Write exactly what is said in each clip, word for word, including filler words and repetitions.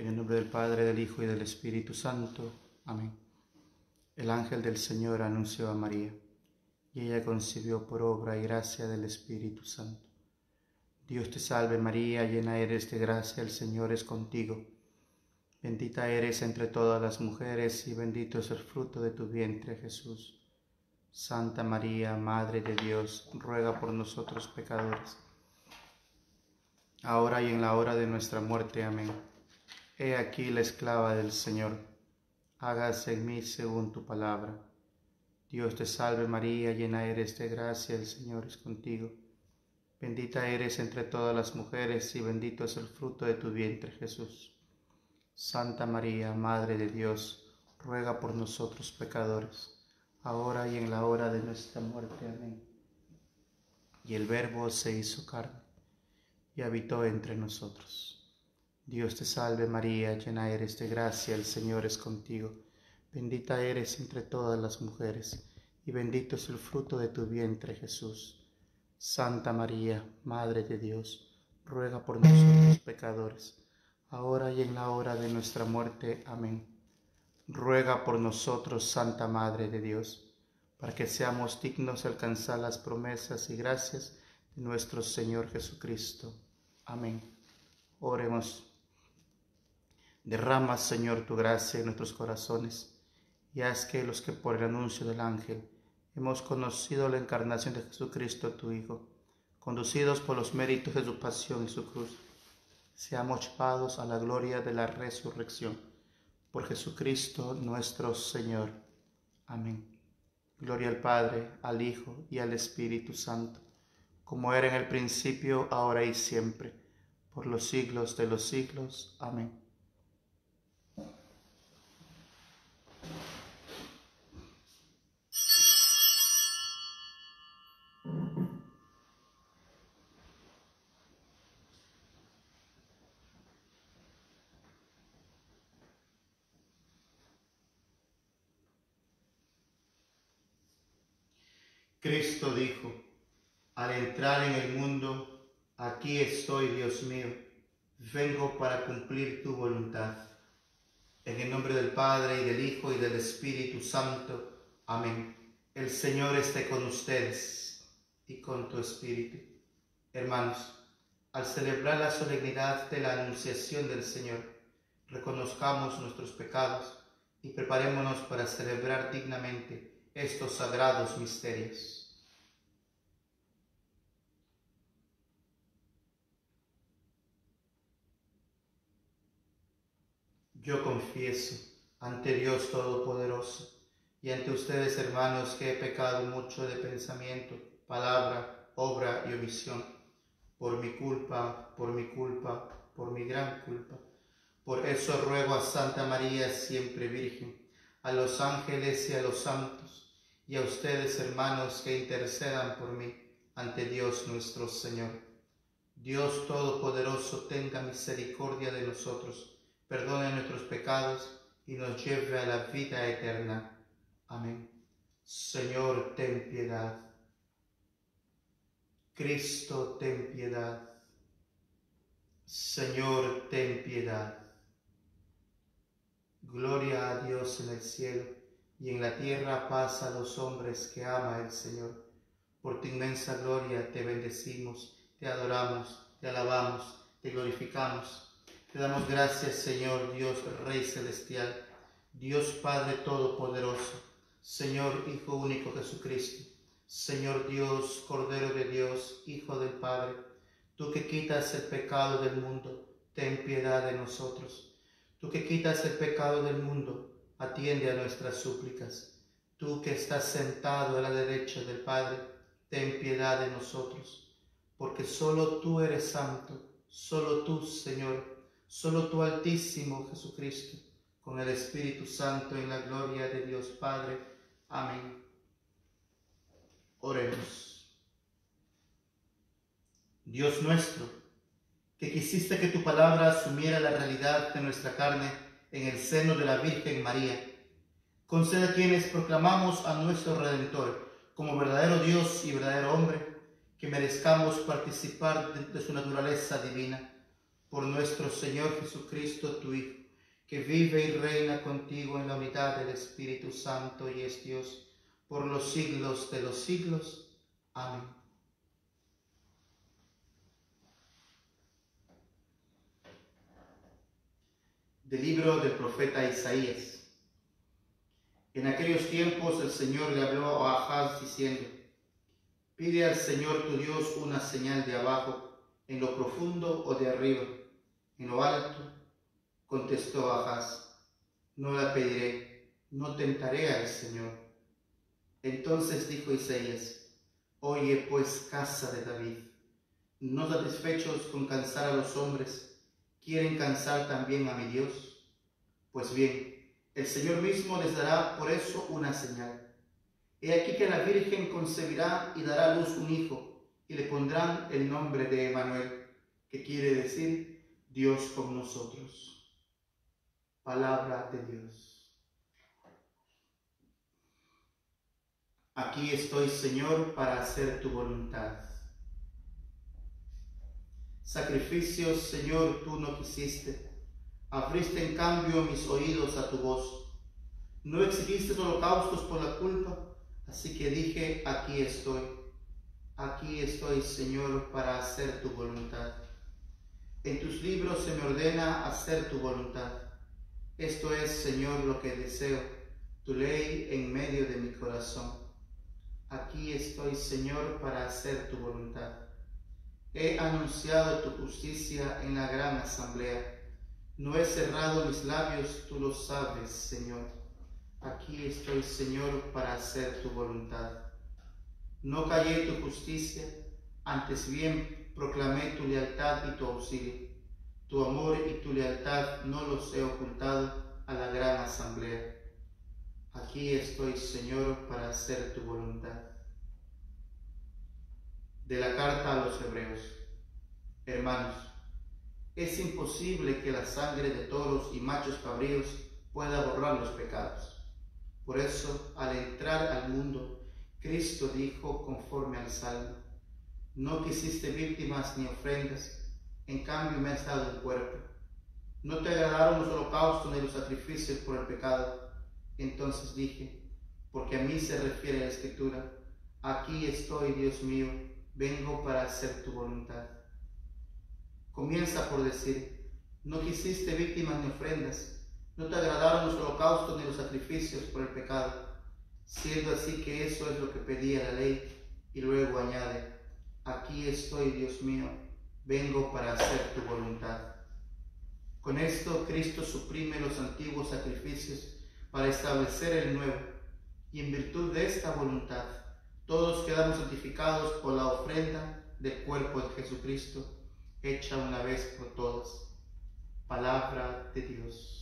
En el nombre del Padre, del Hijo y del Espíritu Santo. Amén. El ángel del Señor anunció a María, y ella concibió por obra y gracia del Espíritu Santo. Dios te salve María, llena eres de gracia, el Señor es contigo. Bendita eres entre todas las mujeres, y bendito es el fruto de tu vientre, Jesús. Santa María, Madre de Dios, ruega por nosotros pecadores, ahora y en la hora de nuestra muerte. Amén. He aquí la esclava del Señor, hágase en mí según tu palabra. Dios te salve María, llena eres de gracia, el Señor es contigo. Bendita eres entre todas las mujeres, y bendito es el fruto de tu vientre, Jesús. Santa María, Madre de Dios, ruega por nosotros pecadores, ahora y en la hora de nuestra muerte. Amén. Y el Verbo se hizo carne, y habitó entre nosotros. Dios te salve María, llena eres de gracia, el Señor es contigo. Bendita eres entre todas las mujeres, y bendito es el fruto de tu vientre, Jesús. Santa María, Madre de Dios, ruega por nosotros pecadores, ahora y en la hora de nuestra muerte. Amén. Ruega por nosotros, Santa Madre de Dios, para que seamos dignos de alcanzar las promesas y gracias de nuestro Señor Jesucristo. Amén. Oremos. Derrama, Señor, tu gracia en nuestros corazones, y haz que los que por el anuncio del ángel hemos conocido la encarnación de Jesucristo, tu Hijo, conducidos por los méritos de su pasión y su cruz, seamos llevados a la gloria de la resurrección. Por Jesucristo nuestro Señor. Amén. Gloria al Padre, al Hijo y al Espíritu Santo, como era en el principio, ahora y siempre, por los siglos de los siglos. Amén. Cristo dijo: al entrar en el mundo, aquí estoy, Dios mío, vengo para cumplir tu voluntad. En el nombre del Padre, y del Hijo, y del Espíritu Santo. Amén. El Señor esté con ustedes, y con tu espíritu. Hermanos, al celebrar la solemnidad de la Anunciación del Señor, reconozcamos nuestros pecados, y preparémonos para celebrar dignamente estos sagrados misterios. Yo confieso ante Dios Todopoderoso y ante ustedes, hermanos, que he pecado mucho de pensamiento, palabra, obra y omisión, por mi culpa, por mi culpa, por mi gran culpa. Por eso ruego a Santa María, siempre Virgen, a los ángeles y a los santos, y a ustedes, hermanos, que intercedan por mí ante Dios nuestro Señor. Dios Todopoderoso tenga misericordia de nosotros, perdone nuestros pecados y nos lleve a la vida eterna. Amén. Señor, ten piedad. Cristo, ten piedad. Señor, ten piedad. Gloria a Dios en el cielo, y en la tierra paz a los hombres que ama el Señor. Por tu inmensa gloria te bendecimos, te adoramos, te alabamos, te glorificamos. Te damos gracias, Señor Dios, Rey Celestial, Dios Padre Todopoderoso, Señor Hijo único Jesucristo, Señor Dios, Cordero de Dios, Hijo del Padre, tú que quitas el pecado del mundo, ten piedad de nosotros. Tú que quitas el pecado del mundo, atiende a nuestras súplicas. Tú que estás sentado a la derecha del Padre, ten piedad de nosotros. Porque solo tú eres santo, solo tú, Señor, solo tú, Altísimo Jesucristo, con el Espíritu Santo, en la gloria de Dios Padre. Amén. Oremos. Dios nuestro, que quisiste que tu palabra asumiera la realidad de nuestra carne en el seno de la Virgen María, concede a quienes proclamamos a nuestro Redentor como verdadero Dios y verdadero hombre, que merezcamos participar de, de su naturaleza divina. por nuestro Señor Jesucristo, tu Hijo, que vive y reina contigo en la unidad del Espíritu Santo y es Dios, por los siglos de los siglos. Amén. Del libro del profeta Isaías. En aquellos tiempos el Señor le habló a Ahaz diciendo: pide al Señor tu Dios una señal de abajo, en lo profundo o de arriba, en lo alto. Contestó Ahaz: no la pediré, no tentaré al Señor. Entonces dijo Isaías: oye pues, casa de David, no satisfechos con cansar a los hombres, ¿quieren cansar también a mi Dios? Pues bien, el Señor mismo les dará por eso una señal. He aquí que la Virgen concebirá y dará a luz un hijo, y le pondrán el nombre de Emmanuel, que quiere decir Dios con nosotros. Palabra de Dios. Aquí estoy, Señor, para hacer tu voluntad. Sacrificios, Señor, tú no quisiste. Abriste en cambio mis oídos a tu voz. No exigiste holocaustos por la culpa, así que dije: aquí estoy. Aquí estoy, Señor, para hacer tu voluntad. En tus libros se me ordena hacer tu voluntad. Esto es, Señor, lo que deseo, tu ley en medio de mi corazón. Aquí estoy, Señor, para hacer tu voluntad. He anunciado tu justicia en la gran asamblea. No he cerrado mis labios, tú lo sabes, Señor. Aquí estoy, Señor, para hacer tu voluntad. No callé tu justicia, antes bien proclamé tu lealtad y tu auxilio. Tu amor y tu lealtad no los he ocultado a la gran asamblea. Aquí estoy, Señor, para hacer tu voluntad. De la carta a los Hebreos. Hermanos, es imposible que la sangre de toros y machos cabríos pueda borrar los pecados. Por eso, al entrar al mundo, Cristo dijo conforme al Salmo: no quisiste víctimas ni ofrendas, en cambio me has dado el cuerpo. No te agradaron los holocaustos ni los sacrificios por el pecado. Entonces dije: porque a mí se refiere la Escritura, aquí estoy, Dios mío, vengo para hacer tu voluntad. Comienza por decir: no quisiste víctimas ni ofrendas, no te agradaron los holocaustos ni los sacrificios por el pecado, siendo así que eso es lo que pedía la ley, y luego añade: aquí estoy, Dios mío, vengo para hacer tu voluntad. Con esto Cristo suprime los antiguos sacrificios para establecer el nuevo, y en virtud de esta voluntad todos quedamos santificados por la ofrenda del cuerpo de Jesucristo, hecha una vez por todas. Palabra de Dios.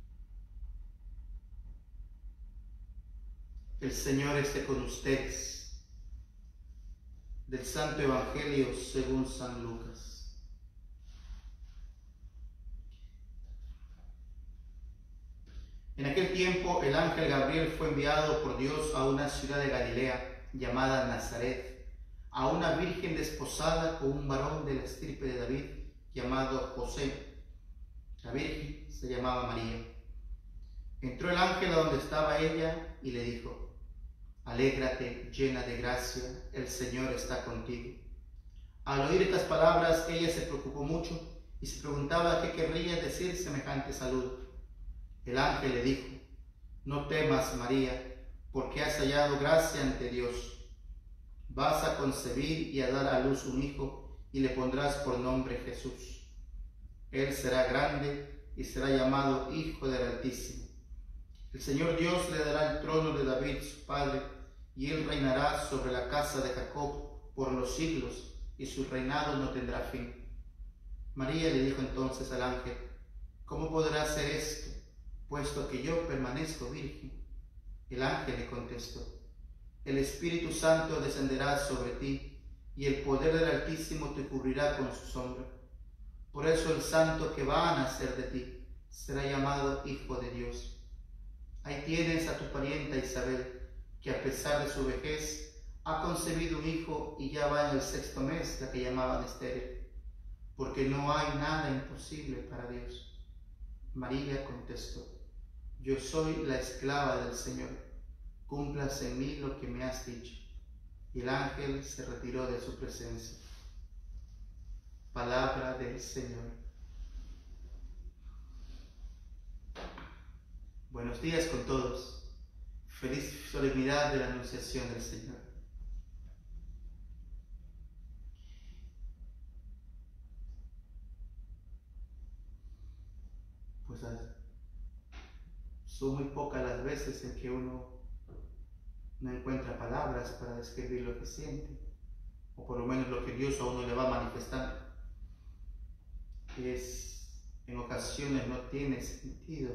El Señor esté con ustedes. Del Santo Evangelio según San Lucas. En aquel tiempo el ángel Gabriel fue enviado por Dios a una ciudad de Galilea llamada Nazaret, a una virgen desposada con un varón de la estirpe de David llamado José. La virgen se llamaba María. Entró el ángel a donde estaba ella y le dijo: alégrate, llena de gracia, el Señor está contigo. Al oír estas palabras, ella se preocupó mucho y se preguntaba qué querría decir semejante saludo. El ángel le dijo: no temas, María, porque has hallado gracia ante Dios. Vas a concebir y a dar a luz un hijo, y le pondrás por nombre Jesús. Él será grande y será llamado Hijo del Altísimo. El Señor Dios le dará el trono de David, su padre, y él reinará sobre la casa de Jacob por los siglos, y su reinado no tendrá fin. María le dijo entonces al ángel: ¿cómo podrá ser esto, puesto que yo permanezco virgen? El ángel le contestó: el Espíritu Santo descenderá sobre ti, y el poder del Altísimo te cubrirá con su sombra. Por eso el santo que va a nacer de ti será llamado Hijo de Dios. Ahí tienes a tu parienta Isabel, que a pesar de su vejez ha concebido un hijo y ya va en el sexto mes, la que llamaban estéril, porque no hay nada imposible para Dios. María contestó: yo soy la esclava del Señor, cúmplase en mí lo que me has dicho. Y el ángel se retiró de su presencia. Palabra del Señor. Buenos días con todos. Feliz solemnidad de la Anunciación del Señor. Pues son muy pocas las veces en que uno no encuentra palabras para describir lo que siente, o por lo menos lo que Dios a uno le va manifestando. Es, en ocasiones no tiene sentido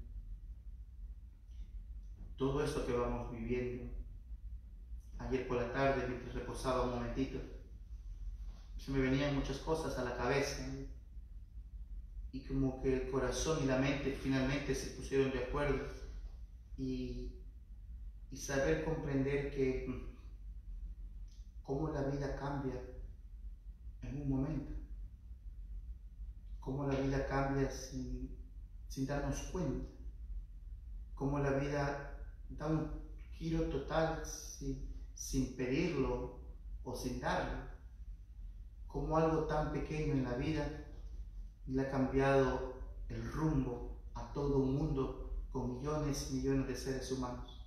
todo esto que vamos viviendo. Ayer por la tarde, mientras reposaba un momentito, se me venían muchas cosas a la cabeza, ¿no? Y como que el corazón y la mente finalmente se pusieron de acuerdo y, y saber comprender que cómo la vida cambia en un momento, cómo la vida cambia sin, sin darnos cuenta, cómo la vida da un giro total sin, sin pedirlo o sin darlo, cómo algo tan pequeño en la vida le ha cambiado el rumbo a todo un mundo con millones y millones de seres humanos.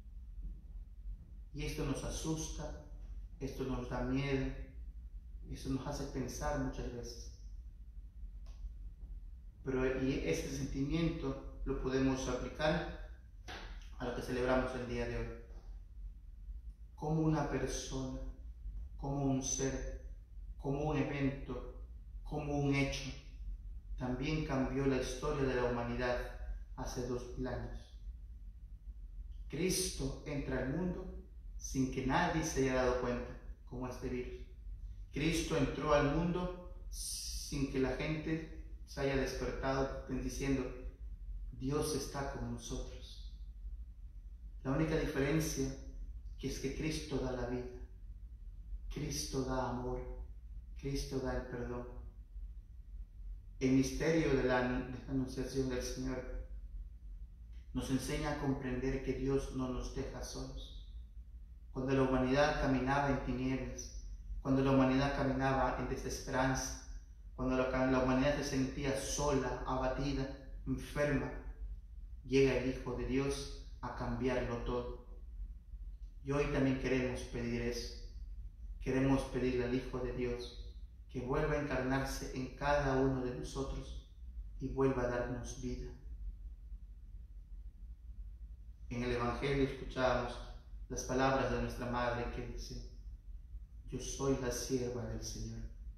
Y esto nos asusta, esto nos da miedo, esto nos hace pensar muchas veces. Pero y este sentimiento lo podemos aplicar a lo que celebramos el día de hoy. Como una persona, como un ser, como un evento, como un hecho, también cambió la historia de la humanidad hace dos mil años. Cristo entra al mundo sin que nadie se haya dado cuenta, como este virus. Cristo entró al mundo sin que la gente se haya despertado diciendo: Dios está con nosotros. La única diferencia es que Cristo da la vida, Cristo da amor, Cristo da el perdón. El misterio de la, de la anunciación del Señor nos enseña a comprender que Dios no nos deja solos. Cuando la humanidad caminaba en tinieblas, cuando la humanidad caminaba en desesperanza, cuando la, la humanidad se sentía sola, abatida, enferma, llega el Hijo de Dios a cambiarlo todo. Y hoy también queremos pedir eso. Queremos pedirle al Hijo de Dios que vuelva a encarnarse en cada uno de nosotros y vuelva a darnos vida. En el Evangelio escuchamos las palabras de nuestra Madre que dice: yo soy la sierva del Señor.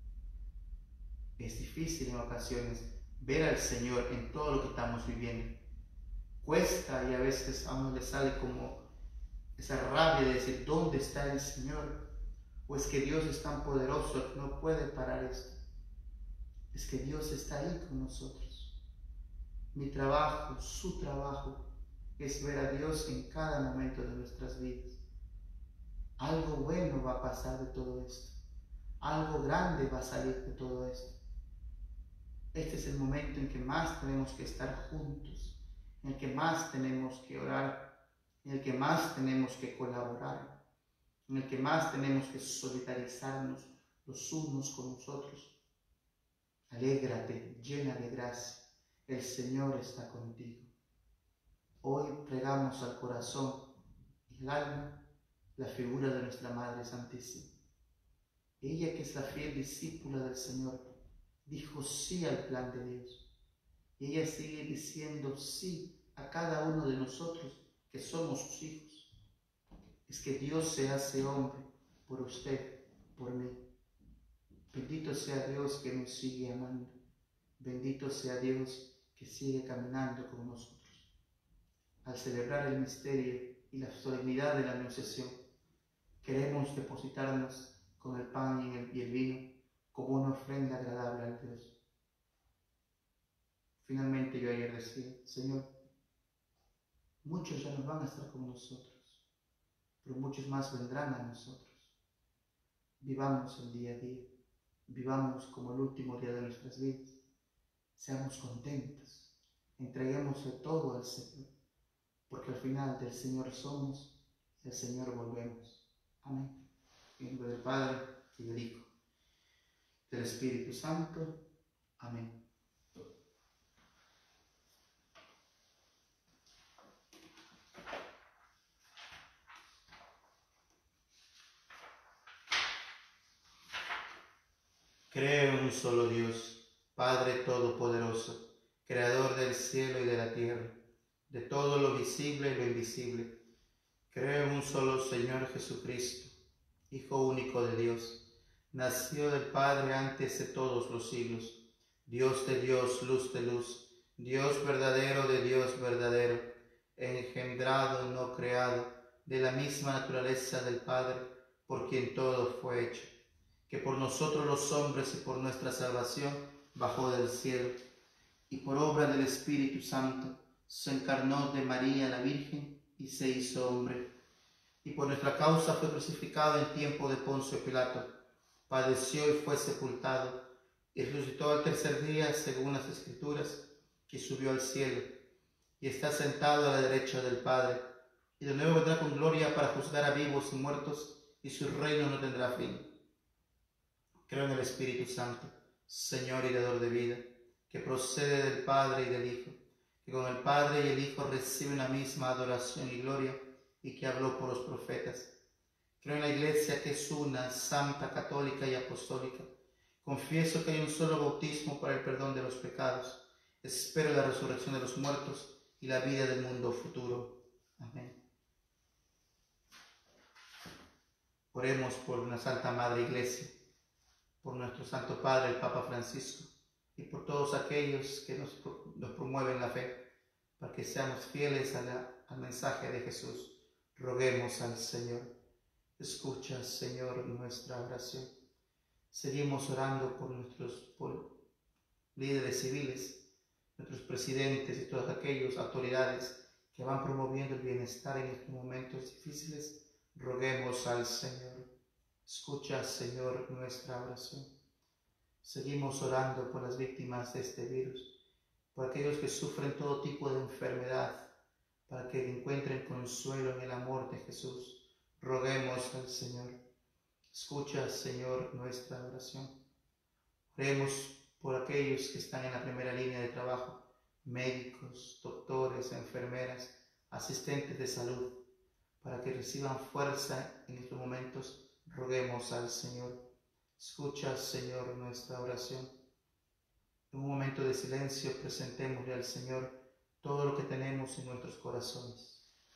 Es difícil en ocasiones ver al Señor en todo lo que estamos viviendo. Cuesta, y a veces a uno le sale como esa rabia de decir: ¿dónde está el Señor? ¿O es que Dios es tan poderoso que no puede parar esto? Es que Dios está ahí con nosotros. Mi trabajo, su trabajo, es ver a Dios en cada momento de nuestras vidas. Algo bueno va a pasar de todo esto. Algo grande va a salir de todo esto. Este es el momento en que más tenemos que estar juntos, en el que más tenemos que orar, en el que más tenemos que colaborar, en el que más tenemos que solidarizarnos los unos con los otros. Alégrate, llena de gracia, el Señor está contigo. Hoy plegamos al corazón y al alma la figura de nuestra Madre Santísima. Ella, que es la fiel discípula del Señor, dijo sí al plan de Dios. Y ella sigue diciendo sí a cada uno de nosotros que somos sus hijos. Es que Dios se hace hombre por usted, por mí. Bendito sea Dios que nos sigue amando. Bendito sea Dios que sigue caminando con nosotros. Al celebrar el misterio y la solemnidad de la Anunciación, queremos depositarnos con el pan y el, y el vino como una ofrenda agradable al Dios. Finalmente yo ayer decía: Señor, muchos ya no van a estar con nosotros, pero muchos más vendrán a nosotros. Vivamos el día a día. vivamos como el último día de nuestras vidas. Seamos contentos, entreguémosle todo al Señor, porque al final del Señor somos y al Señor volvemos. Amén. En nombre del Padre, y del Hijo, del Espíritu Santo. Amén. Creo en un solo Dios, Padre Todopoderoso, Creador del cielo y de la tierra, de todo lo visible y lo invisible. Creo en un solo Señor Jesucristo, Hijo único de Dios, nació del Padre antes de todos los siglos, Dios de Dios, luz de luz, Dios verdadero de Dios verdadero, engendrado, no creado, de la misma naturaleza del Padre, por quien todo fue hecho, que por nosotros los hombres y por nuestra salvación bajó del cielo, y por obra del Espíritu Santo se encarnó de María la Virgen y se hizo hombre, y por nuestra causa fue crucificado en tiempo de Poncio Pilato, padeció y fue sepultado, y resucitó al tercer día según las Escrituras, y subió al cielo, y está sentado a la derecha del Padre, y de nuevo vendrá con gloria para juzgar a vivos y muertos, y su reino no tendrá fin. Creo en el Espíritu Santo, Señor y dador de vida, que procede del Padre y del Hijo, que con el Padre y el Hijo recibe una misma adoración y gloria, y que habló por los profetas. Creo en la Iglesia, que es una, santa, católica y apostólica. Confieso que hay un solo bautismo para el perdón de los pecados. Espero la resurrección de los muertos y la vida del mundo futuro. Amén. Oremos por una Santa Madre Iglesia, por nuestro Santo Padre, el Papa Francisco, y por todos aquellos que nos, nos promueven la fe, para que seamos fieles a la, al mensaje de Jesús. Roguemos al Señor. Escucha, Señor, nuestra oración. Seguimos orando por nuestros por líderes civiles, nuestros presidentes y todas aquellas autoridades que van promoviendo el bienestar en estos momentos difíciles. Roguemos al Señor. Escucha, Señor, nuestra oración. Seguimos orando por las víctimas de este virus, por aquellos que sufren todo tipo de enfermedad, para que encuentren consuelo en el amor de Jesús. Roguemos al Señor. Escucha, Señor, nuestra oración. Oremos por aquellos que están en la primera línea de trabajo, médicos, doctores, enfermeras, asistentes de salud, para que reciban fuerza en estos momentos. Roguemos al Señor. Escucha, Señor, nuestra oración. En un momento de silencio, presentémosle al Señor todo lo que tenemos en nuestros corazones.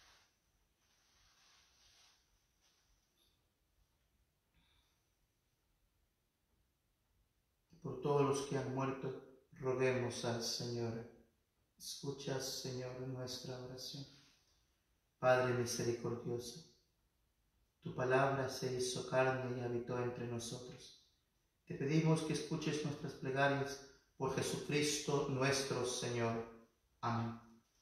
Por todos los que han muerto, roguemos al Señor. Escucha, Señor, nuestra oración. Padre misericordioso, tu palabra se hizo carne y habitó entre nosotros. Te pedimos que escuches nuestras plegarias por Jesucristo nuestro Señor. Amén.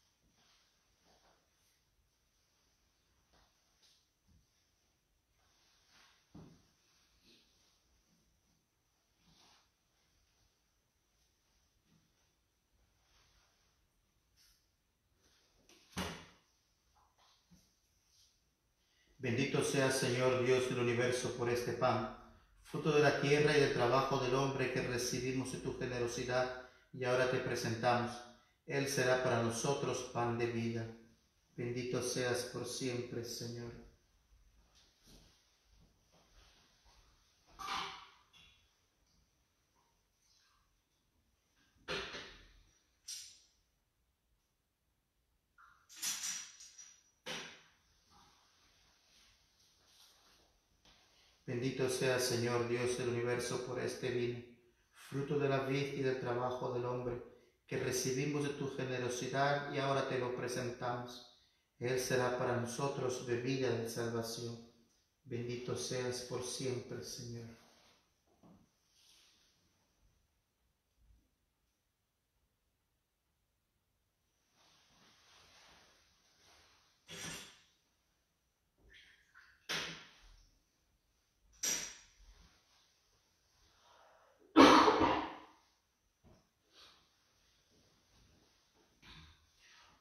Bendito sea, Señor Dios del universo, por este pan, fruto de la tierra y del trabajo del hombre que recibimos de tu generosidad y ahora te presentamos. Él será para nosotros pan de vida. Bendito seas por siempre, Señor. Bendito sea, Señor Dios del universo, por este vino, fruto de la vid y del trabajo del hombre, que recibimos de tu generosidad y ahora te lo presentamos. Él será para nosotros bebida de salvación. Bendito seas por siempre, Señor.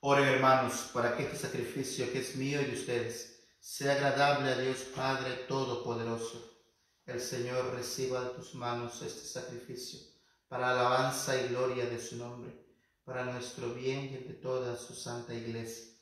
Oren, hermanos, para que este sacrificio que es mío y de ustedes sea agradable a Dios Padre Todopoderoso. El Señor reciba de tus manos este sacrificio para alabanza y gloria de su nombre, para nuestro bien y el de toda su santa Iglesia.